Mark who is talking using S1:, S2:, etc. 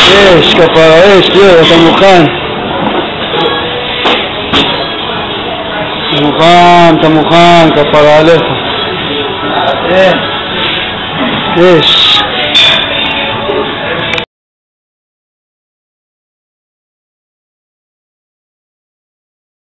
S1: יש, כפרה, יש, יואו, אתה מוכן. אתה מוכן, כפרה עליך. יש.